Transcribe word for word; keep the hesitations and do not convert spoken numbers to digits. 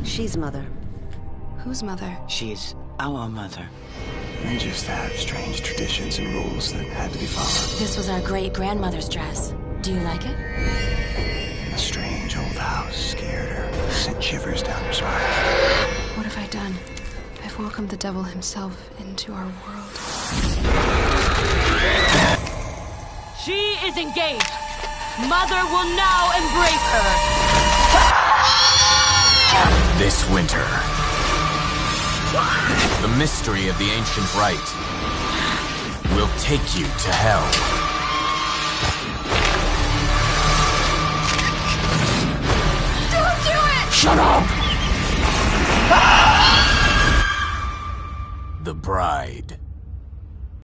She's mother. Whose mother? She's our mother. They just had strange traditions and rules that had to be followed. This was our great-grandmother's dress. Do you like it? A strange old house scared her, sent shivers down her spine. What have I done? I've welcomed the devil himself into our world. She is engaged. Mother will now embrace her. This winter, the mystery of the ancient rite will take you to hell. Don't do it! Shut up! The Bride.